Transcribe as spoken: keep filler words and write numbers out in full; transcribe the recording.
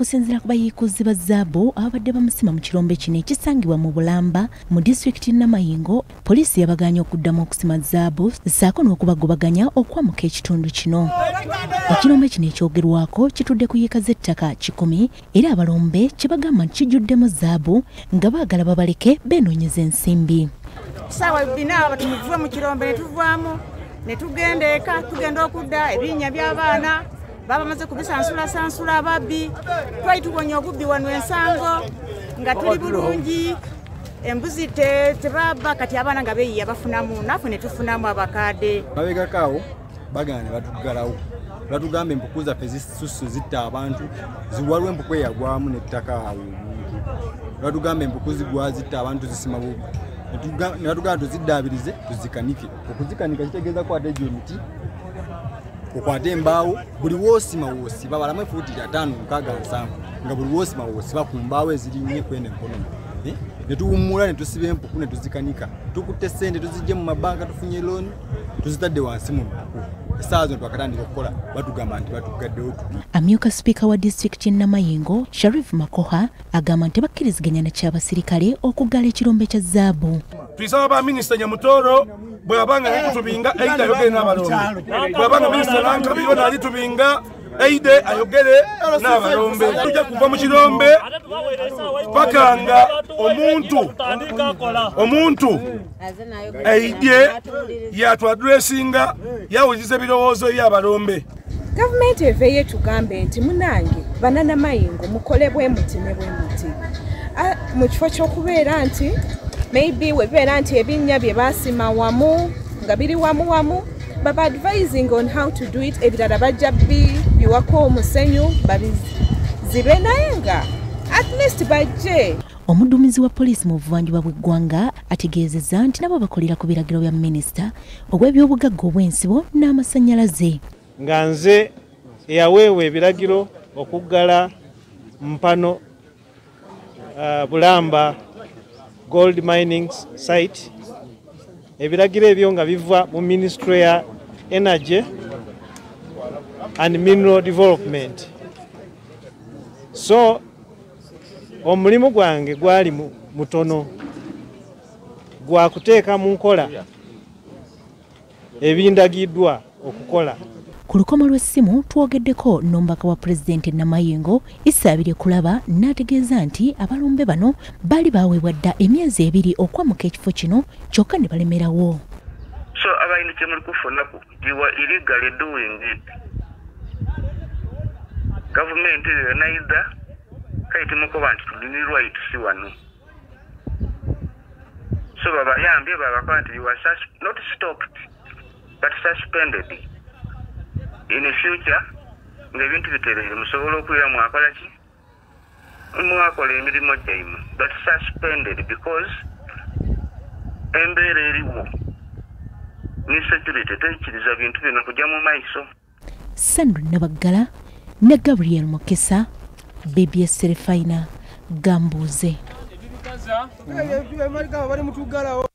okusinziira ku bayiikuzi ba Zzaabu abadde bamusima mu kirombe kino ekisangibwa mu Bulamba mu disitulikiti Namayingo, poliisi yabagaanya okuddamu okusima Zzaabu ssaako n'okubagobaganya okwamuka ekitundu kino. Ekirombe kino ekyogerwako kitudde ku yiika z'ettaka kikumi era abalombe kye bagamba nti kijjuddemu Zzaabu nga baagala babaleke beenoonyeza ensimbi. Sawa bina abatu muvuva mu kirombe ne tuvaamu ne tugenda eka tugenda okudda ebinnya by'abaana baba maze kubisansula sansula ababbi twali tuwonya obubbi wano ensango nga tuli bulungi embuzi tebaba kati abaana nga beeyiya bafunamu nafu ne tufunamu abakadde babegakaawo bagane batugalawo batugamba empuku zaffe zisusu zitta abantu ziwalwa empuku eyagwamu nettaka awo omuntu batugamba empuku zigwa zitta abantu zisima bubi netugamba tuziddaabirize tuzikanike okuzikanika kitegeeza kwata egyo emiti okwata embaawo buli woosima woosiba balamu fuuti ataano mukaaga nsanvu nga buli woosima woosiba ku mbaawo ezirinnye kwenda enkono ne tuwummula ne tusiba empuku ne tuzikanika tukutte ssente tuzijje mu mabanka tufunye looni tuzitadde wansi mu mpuku essaawa zino twakatandika okukola batugamba nti batuggaddewo tubi. Amyuka sipiika wa disitulikiti Namayingo Sharif Makoha agamba nti bakkiriziganya na ky'abasirikale okuggala ekirombe kya Zzaabu. Twisaba ba minisita Nyamutoro bw'abanga yakutubinga eide ayogere n'abalombe bw'abanga minisita Nankabirwa naali tubinga eide ayogere n'abalombe tujja kuva mu kirombe bakanga omuntu omuntu eide yatwadressinga yawuliza ebirowoozo by'abalombe. Gavumenti eveeyo etugambe nti munange Bannanamayingo mukole bwe muti ne bwe muti mu kifo ky'okubeera nti maybe webeera nti ebinnya bye baasima wamu nga biri wamu wamu baba advising on how to do it ebirala bajja biwako omusenyu babizibe naye nga at least bajje. Omuduumizi wa poliisi mu buvanjuba bw'eggwanga ategeezezza nti nabo bakolera ku biragiro bya minisita ogw'ebyobugagga obw'ensibo n'amasannyalaze. Nga nze eyaweewa ebiragiro okuggala mpano uh, Bulamba gold mining site ebiragiro ebyo nga biva mu Ministry ya Energy and Mineral Development. So omulimu gwange gwali mutono gwa kuteeka mu nkola ebindagiddwa okukola. Ku lukomo lw'essimu twogeddeko n'omubaka wa pulezidenti Namayingo Isaabirye Kulaba n'ategeeza nti abalombe bano baali baaweebwa dda emyezi ebiri okwamuka ekifo kino kyokka ne balemerawo. So abayini kye muli kufunaku you were illegally doing it. Government neither kaiti mukoba nti tulini right si wano. So babayambye babakola nti you were not stopped but suspended. In the future, ng'ebintu biterere musobola okuira mwakola ki mwakola emirimu gyaimu but suspended because embeera eriwo ne security teikiriza bintu bino kujja mu maiso. Sandra Nabaggala ne Gabriel Mukisa, B B S Terefayina, Gambuuze.